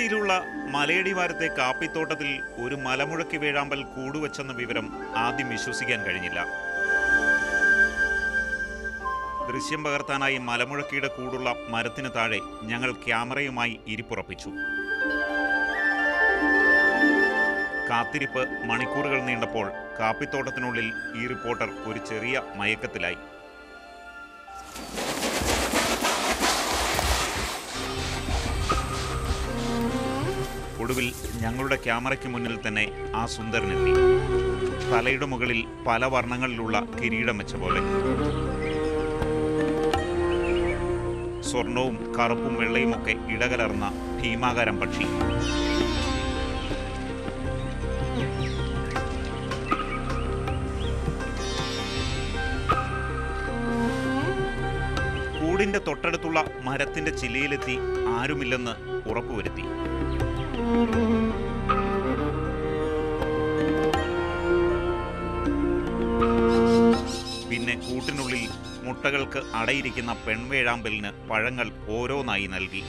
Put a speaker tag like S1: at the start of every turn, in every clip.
S1: അതിർത്തിയിലുള്ള മലയടിവാരത്തെ കാപ്പിത്തോട്ടത്തിൽ ഒരു മലമുഴക്കി വേഴാമ്പൽ കൂടുവച്ചെന്ന വിവരം ആദ്യം വിശ്വസിക്കാൻ കഴിഞ്ഞില്ല. ദൃശ്യം പകർത്താനായി മലമുഴക്കിയുടെ കൂടുള്ള മരത്തിന് താഴെ ഞങ്ങൾ ക്യാമറയുമായി ഇരിപ്പുറപ്പിച്ചു. കാത്തിരിപ്പ് മണിക്കൂറുകൾ നീണ്ടപ്പോൾ കാപ്പിത്തോട്ടത്തിനുള്ളിൽ ഈ റിപ്പോർട്ടർ ഒരു ചെറിയ മയക്കത്തിലായി. ഒടുവിൽ ഞങ്ങളുടെ ക്യാമറയ്ക്ക് മുന്നിൽ തന്നെ ആ സുന്ദരനെത്തി. തലയുടെ മുകളിൽ പല വർണ്ണങ്ങളിലുള്ള കിരീടം വെച്ച പോലെ. സ്വർണവും കറുപ്പും വെള്ളയുമൊക്കെ ഇടകലർന്ന ഭീമാകാരം പക്ഷി. കൂടിന്റെ തൊട്ടടുത്തുള്ള മരത്തിന്റെ ചില്ലയിലെത്തി ആരുമില്ലെന്ന് ഉറപ്പുവരുത്തി. പിന്നെ കൂട്ടിനുള്ളിൽ മുട്ടകൾക്ക് അടയിരിക്കുന്ന പെൺവേഴാമ്പലിന് പഴങ്ങൾ ഓരോന്നായി നൽകി.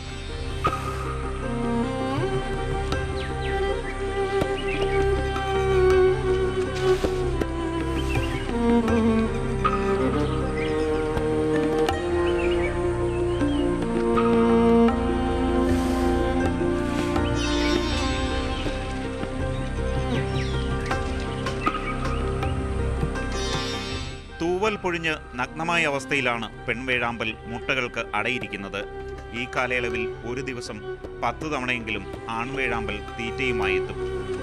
S1: തൂവൽ പൊഴിഞ്ഞ് നഗ്നമായ അവസ്ഥയിലാണ് പെൺവേഴാമ്പൽ മുട്ടകൾക്ക് അടയിരിക്കുന്നത്. ഈ കാലയളവിൽ ഒരു ദിവസം 10 തവണയെങ്കിലും ആൺവേഴാമ്പൽ തീറ്റയുമായി എത്തും.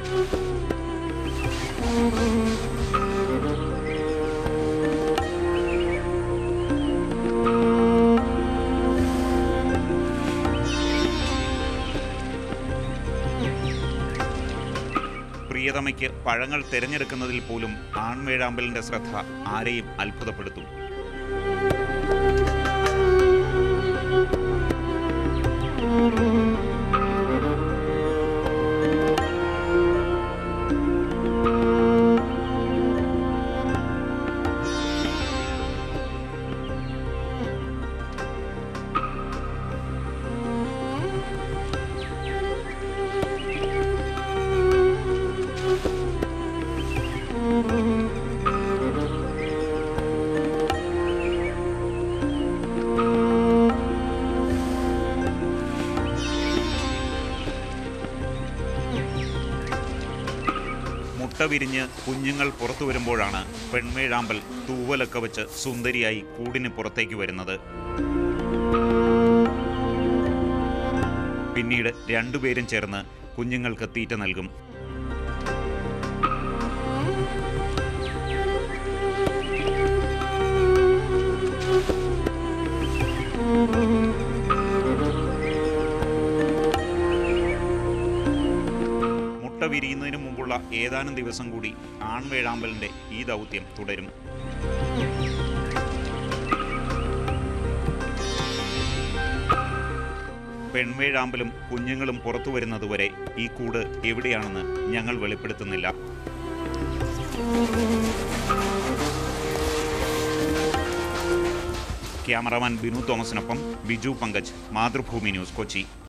S1: പ്രിയതമയ്ക്ക് പഴങ്ങൾ തിരഞ്ഞെടുക്കുന്നതിൽ പോലും ആൺവേഴാമ്പലിന്റെ ശ്രദ്ധ ആരെയും അത്ഭുതപ്പെടുത്തും. മുട്ട വിരിഞ്ഞ് കുഞ്ഞുങ്ങൾ പുറത്തു വരുമ്പോഴാണ് പെൺവേഴാമ്പൽ തൂവലൊക്കെ വെച്ച് സുന്ദരിയായി കൂടിന് പുറത്തേക്ക് വരുന്നത്. പിന്നീട് രണ്ടുപേരും ചേർന്ന് കുഞ്ഞുങ്ങൾക്ക് തീറ്റ നൽകും. മുട്ട വിരിയുന്നതിന് മുമ്പുള്ള ഏതാനും ദിവസം കൂടി ആൺവേഴാമ്പലിന്റെ ഈ ദൗത്യം തുടരും. പെൺവേഴാമ്പലും കുഞ്ഞുങ്ങളും പുറത്തു വരുന്നതുവരെ ഈ കൂട് എവിടെയാണെന്ന് ഞങ്ങൾ വെളിപ്പെടുത്തുന്നില്ല. ക്യാമറാമാൻ ബിനു തോമസിനൊപ്പം ബിജു പങ്കജ്, മാതൃഭൂമി ന്യൂസ്, കൊച്ചി.